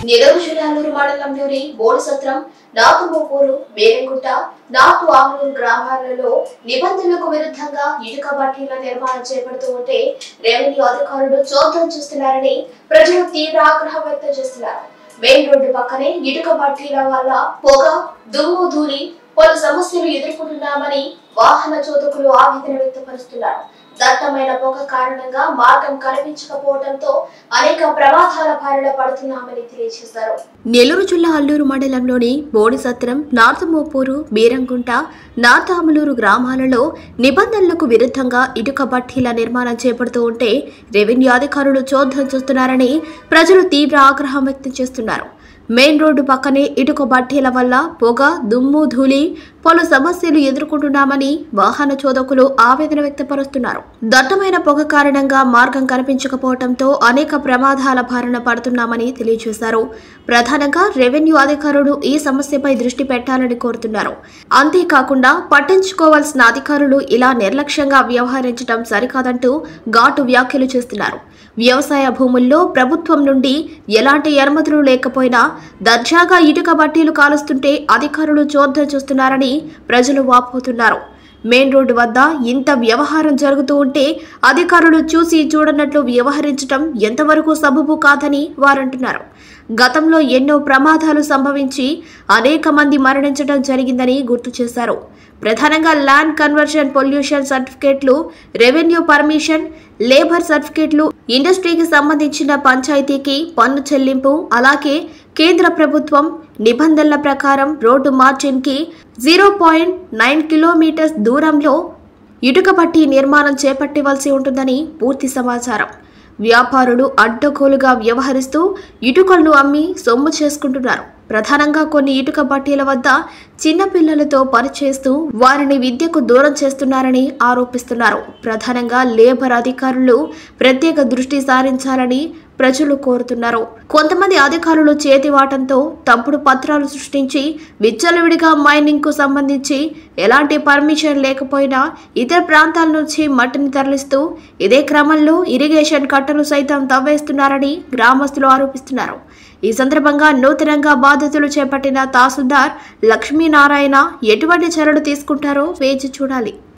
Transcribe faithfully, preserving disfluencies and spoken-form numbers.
నెల్లూరు జిల్లా అల్లూరు మండలంలోని బోడిసత్రం, నాతుమోపూరు, బేరంగుట్ట, నాతు ఆమలూరు గ్రామాలలో నిబంధనలకు విరుద్ధంగా ఇటుక బట్టీల నిర్మాణం చేపడుతూ ఉంటే రెవెన్యూ అధికారులు చోద్యం చూస్తున్నారని ప్రజలు తీవ్ర ఆగ్రహం వ్యక్తం చేస్తున్నారు. మెయిన్ రోడ్డు పక్కనే ఇటుక బట్టీల వల్ల పొగ, దుమ్ము, ధూళి పలు సమస్యలు ఎదుర్కొంటున్నామని వాహన చోదకులు ఆవేదన వ్యక్తపరుస్తున్నారు. దట్టమైన పొగ కారణంగా మార్గం కనిపించకపోవడంతో అనేక ప్రమాదాల బారిన పడుతున్నామని తెలియజేశారు. నెల్లూరు జిల్లా అల్లూరు మండలంలోని బోడిసత్రం, నార్తమోపూరు, బీరంగుంట, నార్తామలూరు గ్రామాలలో నిబంధనలకు విరుద్ధంగా ఇటుక బట్టీల నిర్మాణం చేపడుతూ ఉంటే రెవెన్యూ అధికారులు చోద్యం చూస్తున్నారని ప్రజలు తీవ్ర ఆగ్రహం వ్యక్తం చేస్తున్నారు. మెయిన్ రోడ్డు పక్కనే ఇటుక బట్టీల వల్ల పొగ, దుమ్ము, ధూళి పలు సమస్యలు ఎదుర్కొంటున్నామని వాహన చోదకులు ఆవేదన వ్యక్తపరుస్తున్నారు. దట్టమైన పొగ కారణంగా మార్గం కనిపించకపోవడంతో అనేక ప్రమాదాల బారిన పడుతున్నామని తెలియజేశారు. ప్రధానంగా రెవెన్యూ అధికారులు ఈ సమస్యపై దృష్టి పెట్టాలని కోరుతున్నారు. అంతేకాకుండా పట్టించుకోవాల్సిన అధికారులు ఇలా నిర్లక్ష్యంగా వ్యవహరించడం సరికాదంటూ ఘాటు వ్యాఖ్యలు చేస్తున్నారు. వ్యవసాయ భూముల్లో ప్రభుత్వం నుండి ఎలాంటి అనుమతులు లేకపోయినా దర్జాగా ఇటుక బట్టీలు కాలుస్తుంటే అధికారులు చోద్యం చూస్తున్నారని ప్రజలు వాపోతున్నారు. మెయిన్ రోడ్డు వద్ద ఇంత వ్యవహారం జరుగుతూ ఉంటే అధికారులు చూసి చూడనట్లు వ్యవహరించడం ఎంతవరకు సబబు కాదని వారంటున్నారు. గతంలో ఎన్నో ప్రమాదాలు సంభవించి అనేక మంది మరణించడం జరిగిందని గుర్తు చేశారు. ప్రధానంగా ల్యాండ్ కన్వర్షన్, పొల్యూషన్ సర్టిఫికేట్లు, రెవెన్యూ పర్మిషన్, లేబర్ సర్టిఫికేట్లు, ఇండస్ట్రీకి సంబంధించిన పంచాయతీకి పన్ను చెల్లింపు, అలాగే కేంద్ర ప్రభుత్వం నిబంధనల ప్రకారం రోడ్డు మార్జిన్ కి జీరో పాయింట్ నైన్ కిలోమీటర్స్ దూరంలో ఇటుక బట్టీ నిర్మాణం చేపట్టవలసి ఉంటుందని పూర్తి సమాచారం. వ్యాపారులు అడ్డగోలుగా వ్యవహరిస్తూ ఇటుకలను అమ్మి సొమ్ము చేసుకుంటున్నారు. ప్రధానంగా కొన్ని ఇటుక బట్టీల వద్ద చిన్నపిల్లలతో పనిచేస్తూ వారిని విద్యకు దూరం చేస్తున్నారని ఆరోపిస్తున్నారు. ప్రధానంగా లేబర్ అధికారులు ప్రత్యేక దృష్టి సారించాలని ప్రజలు కోరుతున్నారు. కొంతమంది అధికారులు చేతివాటంతో తప్పుడు పత్రాలు సృష్టించి విచ్చలవిడిగా మైనింగ్ కు సంబంధించి ఎలాంటి పర్మిషన్ లేకపోయినా ఇతర ప్రాంతాల నుంచి మట్టిని తరలిస్తూ ఇదే క్రమంలో ఇరిగేషన్ కట్టలు సైతం తవ్వేస్తున్నారని గ్రామస్తులు ఆరోపిస్తున్నారు. ఈ సందర్భంగా నూతనంగా బాధ్యతలు చేపట్టిన తహసీల్దార్ లక్ష్మీనారాయణ ఎటువంటి చర్యలు తీసుకుంటారో వేచి చూడాలి.